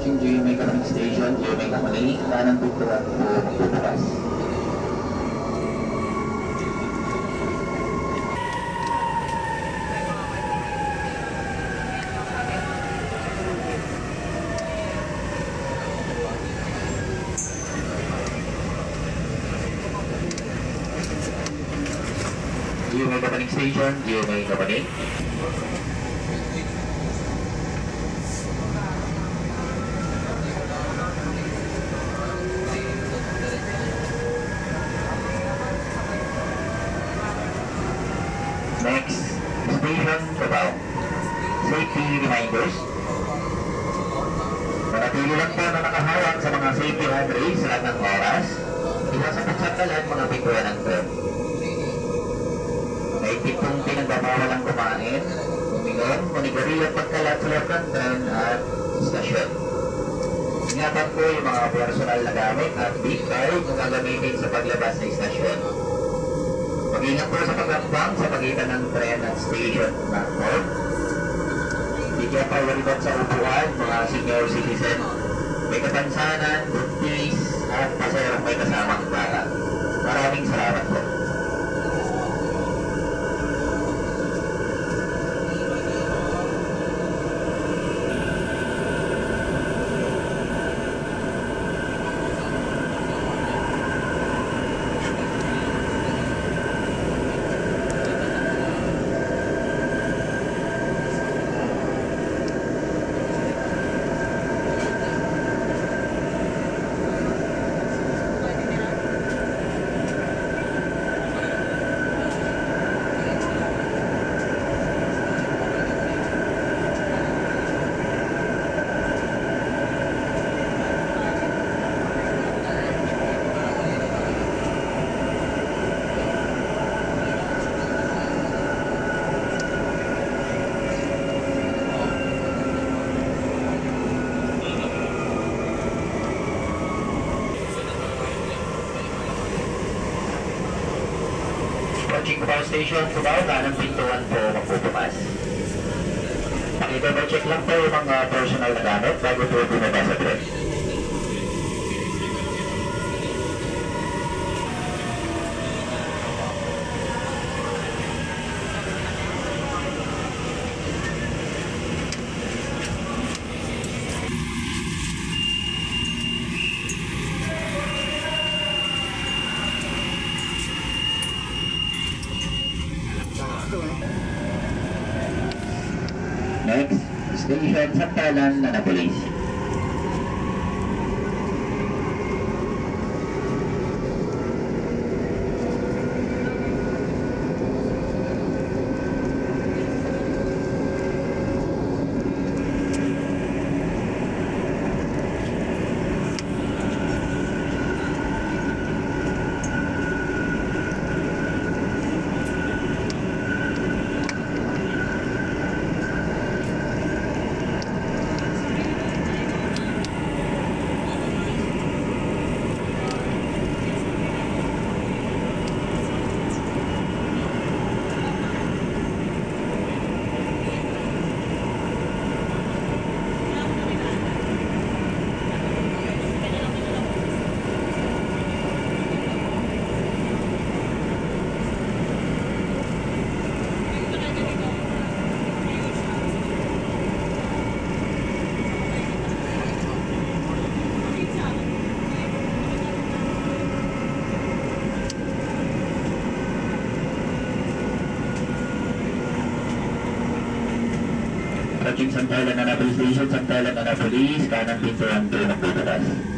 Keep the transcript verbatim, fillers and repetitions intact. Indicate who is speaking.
Speaker 1: crossing G M A Catholic Station, G M A Catholic, kanan pintuan po magbubukas. G M A Catholic Station, G M A Catholic. Next, station Cubao. Safety reminders. Manatili lang po na nakahawak sa mga safety handrails sa lahat ng oras. Iwasang pagsandalan mga pintuan ng tren. Mahigpit pong pinagbabawal ang kumain, uminom, manigarilyo at pagkalat sa loob ng tren at istasyon. Ingatan po yung mga personal na gamit at big card na gagamitin sa paglabas sa istasyon. Mag-ingat po sa paglambang sa pagitan ng tren at station platform. Bigyan pa walibot sa upuan, mga senior citizen, may kapansanan, buntis, at paserong may kasamang bata. Maraming salamat po. Approaching Cubao Station, Cubao, kanang pintuan po magbubukas. Pakita check lang po yung mga personal na gamit bago po bumaba sa tren. Next, station Santalan na Napolis. Approaching Santalan na Napolis Station, Santalan na Napolis, kanang pintuan po magbubukas.